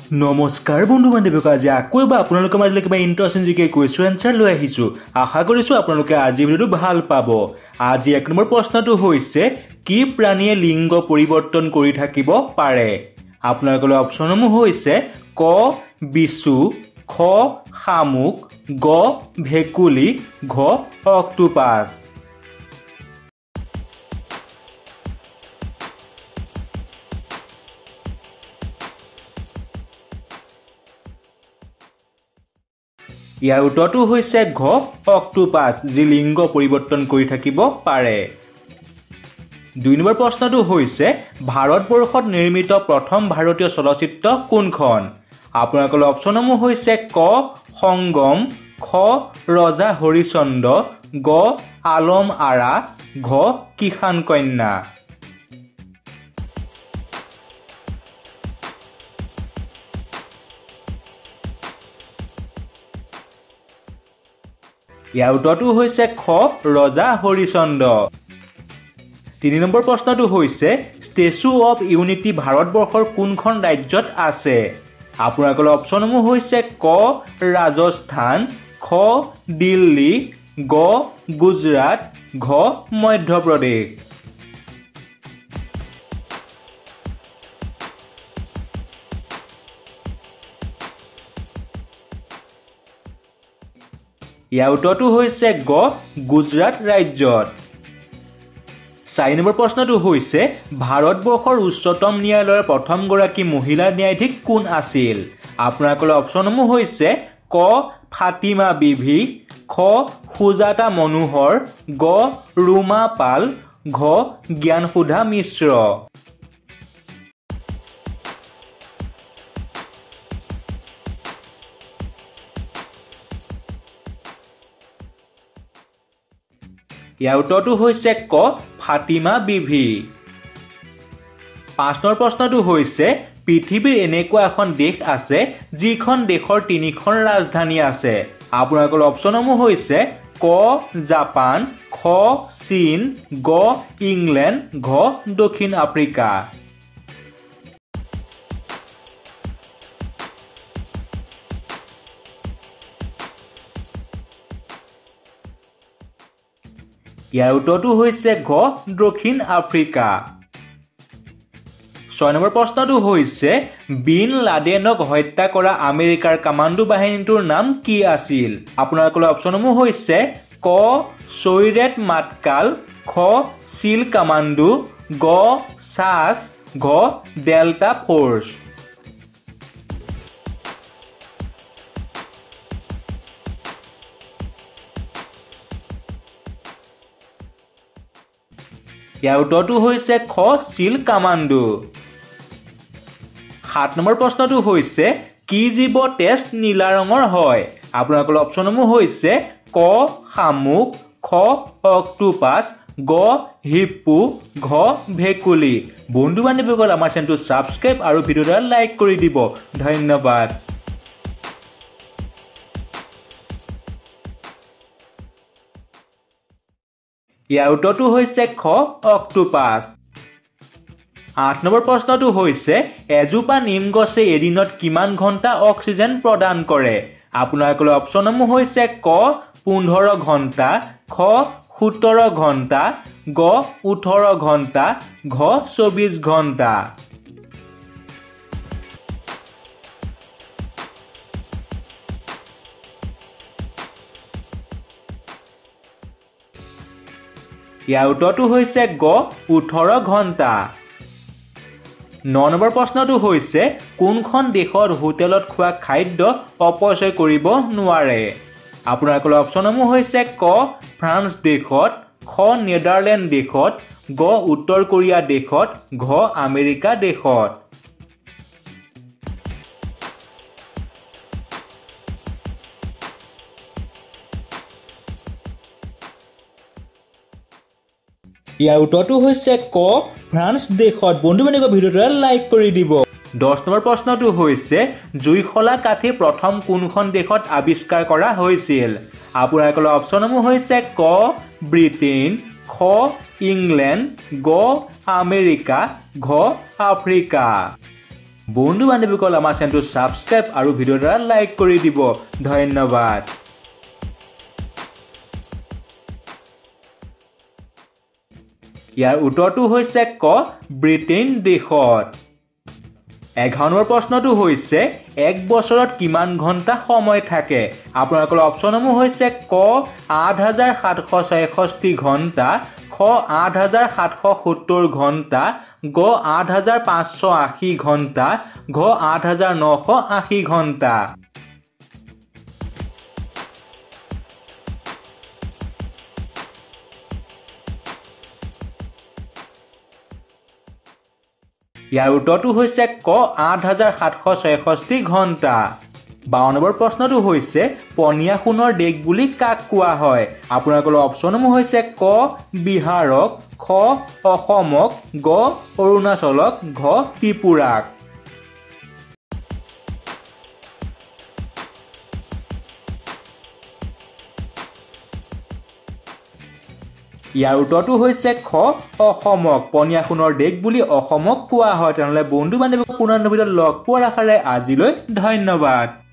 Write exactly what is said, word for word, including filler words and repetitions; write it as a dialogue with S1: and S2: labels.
S1: নমস্কাৰ বন্ধু বান্ধৱীক আজি আকৌ এবাৰ আপোনালোকৰ মাজলৈ কিবা ইণ্টাৰেষ্টিং জিকে কুৱেশ্যন আনসাৰ লৈ আহিছোঁ আশা কৰিছোঁ আপোনালোকে আজি ভিডিঅ'টো ভাল পাব আজি এক নম্বৰ প্ৰশ্নটো হৈছে কি প্ৰাণীয়ে লিংগ পৰিৱৰ্তন কৰি থাকিব পাৰে আপোনালোকৰ অপচনসমূহ হৈছে ক বিছু খ শামুক গ ভেকুলি ঘ অক্টোপাছ ইয়াৰ উত্তৰটো হৈছে ঘ অক্টোপাছ যি লিংগ পৰিৱৰ্তন কৰি থাকিব পাৰে দুই নম্বৰ প্ৰশ্নটো হৈছে ভাৰতবৰ্ষত নিৰ্মিত প্ৰথম ভাৰতীয় চলচ্চিত্ৰ কোনখন আপোনালোকৰ অপচনসমূহ হৈছে ক সংগম খ ৰজা হৰিচন্দ্ৰ গ আলম আৰা ঘ কিষাণ কন্যা ইয়াৰ উত্তৰটো হৈছে খ ৰজা হৰিচন্দ্ৰ তিনি নম্বৰ প্ৰশ্নটো হৈছে ষ্টেচু অফ ইউনিটি ভাৰতবৰ্ষৰ কোনখন ৰাজ্যত আছে আপোনালোকৰ অপচনসমূহ হৈছে ক ৰাজস্থান খ দিল্লী গ গুজৰাট ঘ মধ্যপ্ৰদেশ ইয়াৰ উত্তৰটো হৈছে গ গুজৰাট ৰাজ্যত চাৰি নম্বৰ প্ৰশ্নটো হৈছে ভাৰতবৰ্ষৰ উচ্চতম ন্যায়ালয়ৰ প্ৰথম গৰাকী মহিলা ন্যায়াধীশ কোন আছিল আপোনালোকৰ অপচনসমূহ হৈছে ক ফাতিমা বিবি খ সুজাতা মনোহৰ গ ৰুমা পাল ঘ জ্ঞানসুধা মিশ্ৰ ইয়াৰ উত্তৰটো হৈছে ক ফাতিমা বিবি পাঁচ নম্বৰ প্ৰশ্নটো হৈছে পৃথিৱীৰ এনেকুৱা এখন দেশ আছে যিখন দেশৰ তিনিখন ৰাজধানী আছে আপোনালোকৰ অপচনসমূহ হৈছে ক জাপান খ চীন গ ইংলেণ্ড ঘ দক্ষিণ আফ্ৰিকা ইয়াৰ উত্তৰটো হৈছে ঘ দক্ষিণ আফ্ৰিকা ছয় নম্বৰ প্ৰশ্নটো হৈছে বিন লাডেনক হত্যা কৰা আমেৰিকাৰ কামাণ্ডো বাহিনীটোৰ নাম কি আছিল আপোনালোকৰ অপচনসমূহ হৈছে ক চৈৰেট মাটকাল খ চিল কামাণ্ডো গ সাছ ঘ ডেল্টা ফ'ৰ্চ ইয়াৰ উত্তৰটো হৈছে খ চিল কামাণ্ডো সাত নম্বৰ প্ৰশ্নটো হৈছে কি জীৱ তেজ নীলা ৰঙৰ হয় আপোনালোকৰ অপচনসমূহ হৈছে ক শামুক খ অক্টোপাছ গ হিপ্পো ঘ ভেকুলি বন্ধু বান্ধৱীসকল আমাৰ চেনেলটো ছাবস্ক্ৰাইব আৰু ভিডিঅ'টো লাইক কৰি দিব ধন্যবাদ ইয়াৰ উত্তৰটো হৈছে খ অক্টোপাছ আঠ নম্বৰ প্ৰশ্নটো হৈছে এজোপা নিম গছে এদিনত কিমান ঘণ্টা অক্সিজেন প্ৰদান কৰে আপোনালোকৰ অপচনসমূহ হৈছে ক পোন্ধৰ ঘণ্টা খ সোতৰ ঘণ্টা গ ওঠৰ ঘণ্টা ঘ চৌবিছ ঘণ্টা ইয়াৰ উত্তৰটো হৈছে গ ওঠৰ ঘণ্টা ন নম্বৰ প্ৰশ্নটো হৈছে কোনখন দেশৰ হোটেলত খোৱা খাদ্য অপচয় কৰিব নোৱাৰে আপোনালোকৰ অপচনসমূহ হৈছে ক ফ্ৰান্স দেশত খ নেদাৰলেণ্ড দেশত গ উত্তৰ কোৰিয়া দেশত ঘ আমেৰিকা দেশত ইয়াৰ উত্তৰটো হৈছে ক ফ্ৰান্স দেশত বন্ধু বান্ধৱীক ভিডিঅ'টো লাইক কৰি দিব দহ নম্বৰ প্ৰশ্নটো হৈছে জুইশলা কাঠি প্ৰথম কোনখন দেশত আৱিষ্কাৰ কৰা হৈছিল আপোনালোকৰ অপচনসমূহ হৈছে ক ব্ৰিটেইন খ ইংলেণ্ড গ আমেৰিকা ঘ আফ্ৰিকা বন্ধু বান্ধৱীসকল আমাৰ চেনেলটো সাবস্ক্ৰাইব আৰু ভিডিঅ'টা লাইক কৰি দিব ধন্যবাদ ইয়াৰ উত্তৰটো হৈছে ক ব্ৰিটেইন দেশত এঘাৰ নম্বৰ প্ৰশ্নটো হৈছে এক বছৰত কিমান ঘণ্টা সময় থাকে আপোনালোকৰ অপচনসমূহ হৈছে ক আঠ হাজাৰ সাতশ ছয়ষষ্ঠি ঘণ্টা খ আঠ হাজাৰ সাতশ সত্তৰ ঘণ্টা গ আঠ হাজাৰ পাঁচশ আশী ঘণ্টা ঘ আঠ হাজাৰ নশ আশী ঘণ্টা ইয়াৰ উত্তৰটো হৈছে ক আঠ হাজাৰ সাতশ ছয়ষষ্ঠি ঘণ্টা বাৱন্ন নম্বৰ প্ৰশ্নটো হৈছে পনীয়া সোণৰ দেশ বুলি কাক কোৱা হয় আপোনালোকৰ অপচনসমূহ হৈছে ক বিহাৰক খ অসমক গ অৰুণাচলক ঘ ত্ৰিপুৰাক ইয়াৰ উত্তৰটো হৈছে খ অসমক পনীয়া সোণৰ দেশ বুলি অসমক কোৱা হয় তেনেহলে বন্ধু বান্ধৱীক পুনৰ নতুন ভিডিঅ'ত লগ পোৱাৰ আশাৰে আজিলৈ ধন্যবাদ